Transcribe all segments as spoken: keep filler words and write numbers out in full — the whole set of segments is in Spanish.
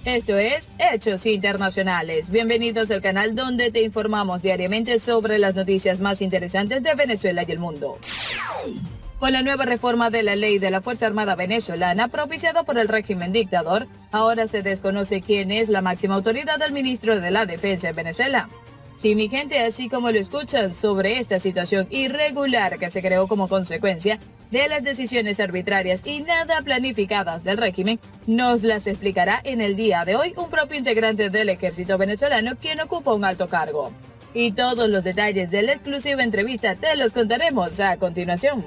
Esto es Hechos Internacionales. Bienvenidos al canal donde te informamos diariamente sobre las noticias más interesantes de Venezuela y el mundo. Con la nueva reforma de la ley de la Fuerza Armada venezolana propiciada por el régimen dictador, ahora se desconoce quién es la máxima autoridad del ministro de la Defensa en Venezuela. Sí, mi gente, así como lo escuchas, sobre esta situación irregular que se creó como consecuencia de las decisiones arbitrarias y nada planificadas del régimen, nos las explicará en el día de hoy un propio integrante del ejército venezolano quien ocupa un alto cargo. Y todos los detalles de la exclusiva entrevista te los contaremos a continuación.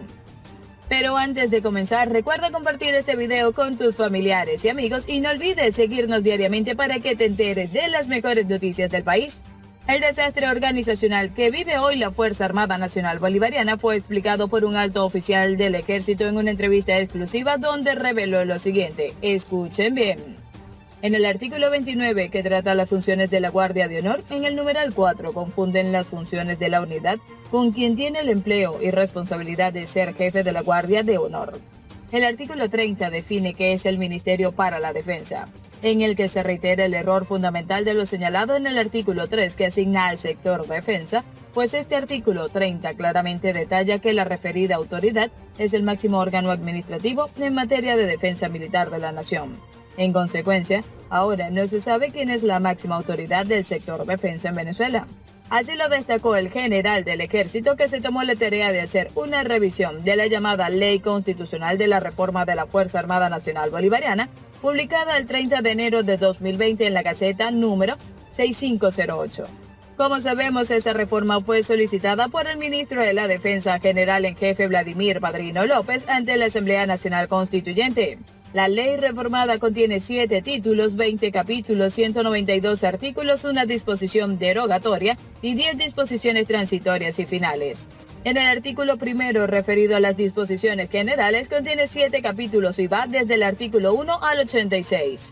Pero antes de comenzar, recuerda compartir este video con tus familiares y amigos y no olvides seguirnos diariamente para que te enteres de las mejores noticias del país. El desastre organizacional que vive hoy la Fuerza Armada Nacional Bolivariana fue explicado por un alto oficial del ejército en una entrevista exclusiva donde reveló lo siguiente. Escuchen bien. En el artículo veintinueve, que trata las funciones de la Guardia de Honor, en el numeral cuatro confunden las funciones de la unidad con quien tiene el empleo y responsabilidad de ser jefe de la Guardia de Honor. El artículo treinta define qué es el Ministerio para la Defensa, en el que se reitera el error fundamental de lo señalado en el artículo tres que asigna al sector defensa, pues este artículo treinta claramente detalla que la referida autoridad es el máximo órgano administrativo en materia de defensa militar de la nación. En consecuencia, ahora no se sabe quién es la máxima autoridad del sector defensa en Venezuela. Así lo destacó el general del ejército, que se tomó la tarea de hacer una revisión de la llamada Ley Constitucional de la Reforma de la Fuerza Armada Nacional Bolivariana, publicada el treinta de enero de dos mil veinte en la Gaceta número seis cinco cero ocho. Como sabemos, esta reforma fue solicitada por el ministro de la Defensa, general en jefe Vladimir Padrino López, ante la Asamblea Nacional Constituyente. La ley reformada contiene siete títulos, veinte capítulos, ciento noventa y dos artículos, una disposición derogatoria y diez disposiciones transitorias y finales. En el artículo primero, referido a las disposiciones generales, contiene siete capítulos y va desde el artículo uno al ochenta y seis.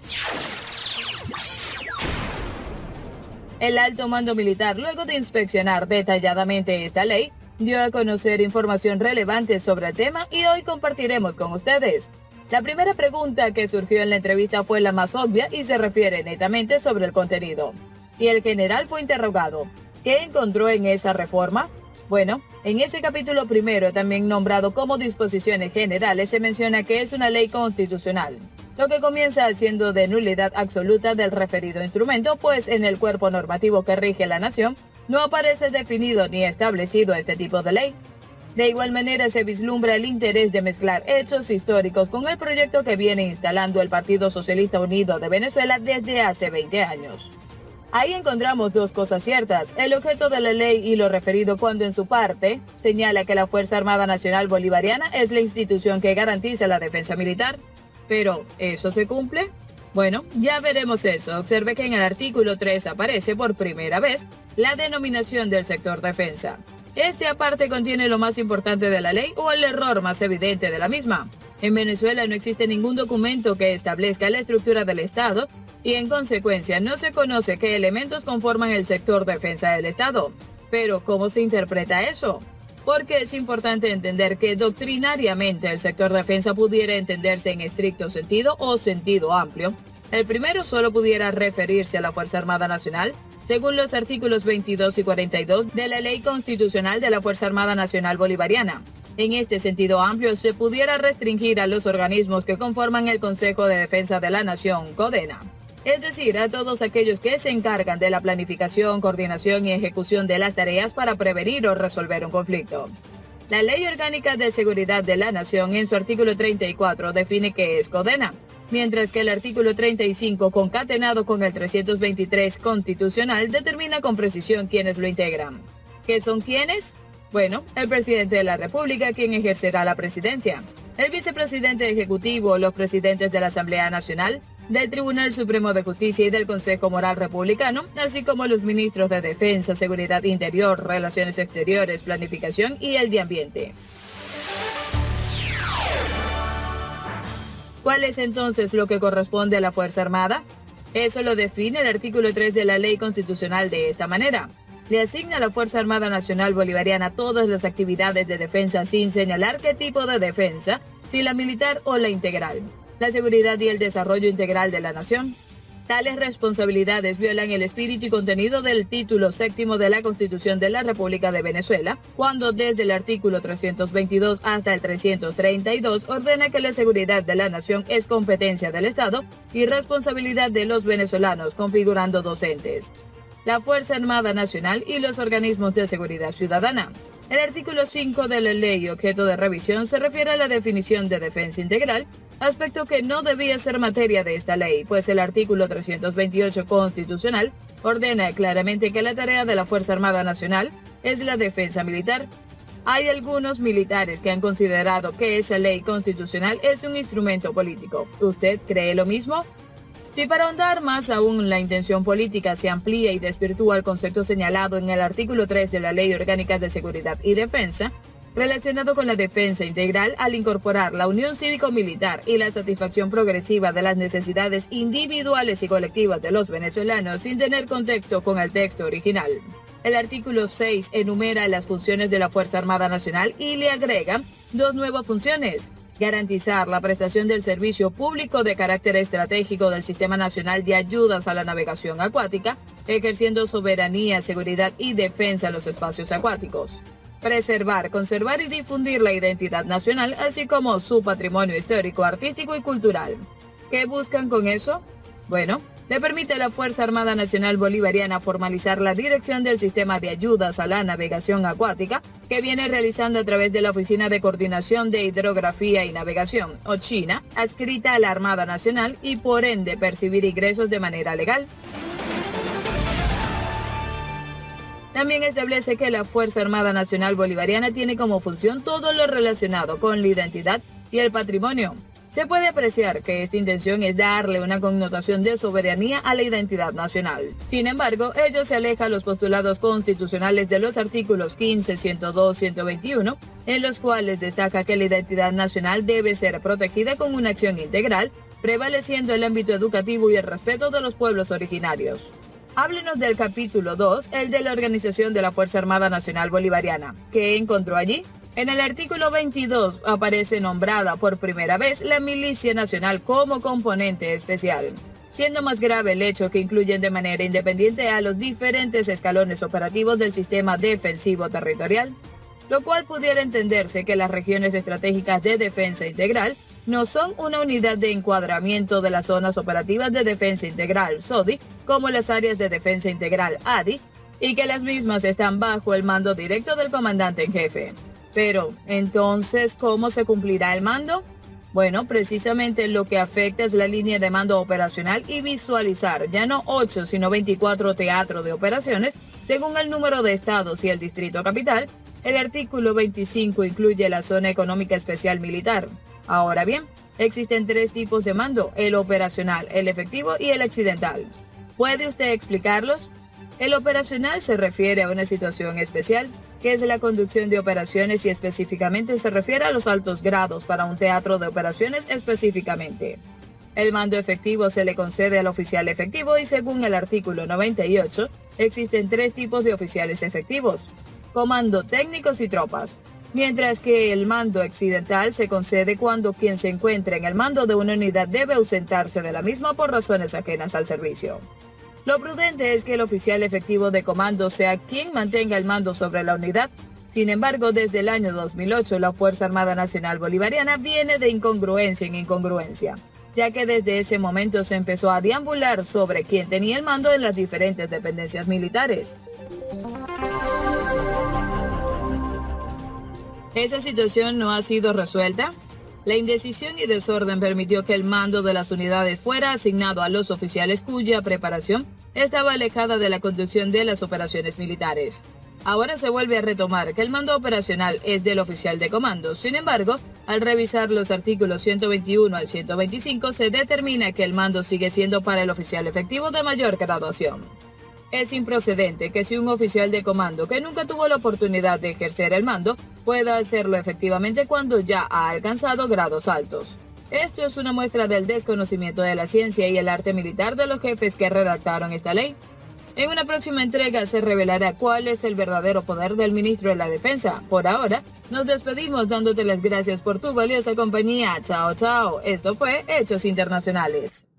El alto mando militar, luego de inspeccionar detalladamente esta ley, dio a conocer información relevante sobre el tema y hoy compartiremos con ustedes. La primera pregunta que surgió en la entrevista fue la más obvia y se refiere netamente sobre el contenido. Y el general fue interrogado. ¿Qué encontró en esa reforma? Bueno, en ese capítulo primero, también nombrado como disposiciones generales, se menciona que es una ley constitucional, lo que comienza siendo de nulidad absoluta del referido instrumento, pues en el cuerpo normativo que rige la nación no aparece definido ni establecido este tipo de ley. De igual manera, se vislumbra el interés de mezclar hechos históricos con el proyecto que viene instalando el Partido Socialista Unido de Venezuela desde hace veinte años. Ahí encontramos dos cosas ciertas: el objeto de la ley y lo referido, cuando en su parte señala que la Fuerza Armada Nacional Bolivariana es la institución que garantiza la defensa militar. Pero, ¿eso se cumple? Bueno, ya veremos eso. Observe que en el artículo tres aparece por primera vez la denominación del sector defensa. Este aparte contiene lo más importante de la ley o el error más evidente de la misma. En Venezuela no existe ningún documento que establezca la estructura del Estado y en consecuencia no se conoce qué elementos conforman el sector defensa del Estado. Pero, ¿cómo se interpreta eso? Porque es importante entender que doctrinariamente el sector defensa pudiera entenderse en estricto sentido o sentido amplio. El primero solo pudiera referirse a la Fuerza Armada Nacional, según los artículos veintidós y cuarenta y dos de la Ley Constitucional de la Fuerza Armada Nacional Bolivariana. En este sentido amplio, se pudiera restringir a los organismos que conforman el Consejo de Defensa de la Nación, CODENA. Es decir, a todos aquellos que se encargan de la planificación, coordinación y ejecución de las tareas para prevenir o resolver un conflicto. La Ley Orgánica de Seguridad de la Nación, en su artículo treinta y cuatro, define qué es CODENA, mientras que el artículo treinta y cinco, concatenado con el trescientos veintitrés constitucional, determina con precisión quiénes lo integran. ¿Qué son quiénes? Bueno, el presidente de la República, quien ejercerá la presidencia, el vicepresidente ejecutivo, los presidentes de la Asamblea Nacional, del Tribunal Supremo de Justicia y del Consejo Moral Republicano, así como los ministros de Defensa, Seguridad Interior, Relaciones Exteriores, Planificación y el de Ambiente. ¿Cuál es entonces lo que corresponde a la Fuerza Armada? Eso lo define el artículo tres de la Ley Constitucional de esta manera. Le asigna a la Fuerza Armada Nacional Bolivariana todas las actividades de defensa sin señalar qué tipo de defensa, si la militar o la integral, la seguridad y el desarrollo integral de la nación. Tales responsabilidades violan el espíritu y contenido del título séptimo de la Constitución de la República de Venezuela, cuando desde el artículo trescientos veintidós hasta el trescientos treinta y dos ordena que la seguridad de la nación es competencia del Estado y responsabilidad de los venezolanos, configurando docentes, la Fuerza Armada Nacional y los organismos de seguridad ciudadana. El artículo cinco de la ley objeto de revisión se refiere a la definición de defensa integral, aspecto que no debía ser materia de esta ley, pues el artículo trescientos veintiocho constitucional ordena claramente que la tarea de la Fuerza Armada Nacional es la defensa militar. Hay algunos militares que han considerado que esa ley constitucional es un instrumento político. ¿Usted cree lo mismo? Si para ahondar más aún la intención política se amplía y desvirtúa el concepto señalado en el artículo tres de la Ley Orgánica de Seguridad y Defensa, relacionado con la defensa integral al incorporar la unión cívico-militar y la satisfacción progresiva de las necesidades individuales y colectivas de los venezolanos sin tener contexto con el texto original. El artículo seis enumera las funciones de la Fuerza Armada Nacional y le agrega dos nuevas funciones: garantizar la prestación del servicio público de carácter estratégico del Sistema Nacional de Ayudas a la Navegación Acuática, ejerciendo soberanía, seguridad y defensa en los espacios acuáticos. Preservar, conservar y difundir la identidad nacional, así como su patrimonio histórico, artístico y cultural. ¿Qué buscan con eso? Bueno, le permite a la Fuerza Armada Nacional Bolivariana formalizar la dirección del sistema de ayudas a la navegación acuática que viene realizando a través de la Oficina de Coordinación de Hidrografía y Navegación, o CHINA, adscrita a la Armada Nacional y por ende percibir ingresos de manera legal. También establece que la Fuerza Armada Nacional Bolivariana tiene como función todo lo relacionado con la identidad y el patrimonio. Se puede apreciar que esta intención es darle una connotación de soberanía a la identidad nacional. Sin embargo, ello se aleja a los postulados constitucionales de los artículos quince, ciento dos, ciento veintiuno, en los cuales destaca que la identidad nacional debe ser protegida con una acción integral, prevaleciendo el ámbito educativo y el respeto de los pueblos originarios. Háblenos del capítulo dos, el de la organización de la Fuerza Armada Nacional Bolivariana. ¿Qué encontró allí? En el artículo veintidós aparece nombrada por primera vez la Milicia Nacional como componente especial, siendo más grave el hecho que incluyen de manera independiente a los diferentes escalones operativos del sistema defensivo territorial, lo cual pudiera entenderse que las regiones estratégicas de defensa integral no son una unidad de encuadramiento de las zonas operativas de defensa integral, S O D I, como las áreas de defensa integral, A D I, y que las mismas están bajo el mando directo del comandante en jefe. Pero, entonces, ¿cómo se cumplirá el mando? Bueno, precisamente lo que afecta es la línea de mando operacional y visualizar ya no ocho, sino veinticuatro teatros de operaciones, según el número de estados y el distrito capital. El artículo veinticinco incluye la zona económica especial militar. Ahora bien, existen tres tipos de mando: el operacional, el efectivo y el accidental. ¿Puede usted explicarlos? El operacional se refiere a una situación especial, que es la conducción de operaciones y específicamente se refiere a los altos grados para un teatro de operaciones específicamente. El mando efectivo se le concede al oficial efectivo y según el artículo noventa y ocho, existen tres tipos de oficiales efectivos: comando, técnicos y tropas. Mientras que el mando accidental se concede cuando quien se encuentra en el mando de una unidad debe ausentarse de la misma por razones ajenas al servicio. Lo prudente es que el oficial efectivo de comando sea quien mantenga el mando sobre la unidad. Sin embargo, desde el año dos mil ocho, la Fuerza Armada Nacional Bolivariana viene de incongruencia en incongruencia, ya que desde ese momento se empezó a deambular sobre quién tenía el mando en las diferentes dependencias militares. ¿Esa situación no ha sido resuelta? La indecisión y desorden permitió que el mando de las unidades fuera asignado a los oficiales cuya preparación estaba alejada de la conducción de las operaciones militares. Ahora se vuelve a retomar que el mando operacional es del oficial de comando. Sin embargo, al revisar los artículos ciento veintiuno al ciento veinticinco, se determina que el mando sigue siendo para el oficial efectivo de mayor graduación. Es improcedente que si un oficial de comando que nunca tuvo la oportunidad de ejercer el mando pueda hacerlo efectivamente cuando ya ha alcanzado grados altos. Esto es una muestra del desconocimiento de la ciencia y el arte militar de los jefes que redactaron esta ley. En una próxima entrega se revelará cuál es el verdadero poder del ministro de la Defensa. Por ahora, nos despedimos dándote las gracias por tu valiosa compañía. Chao, chao. Esto fue Hechos Internacionales.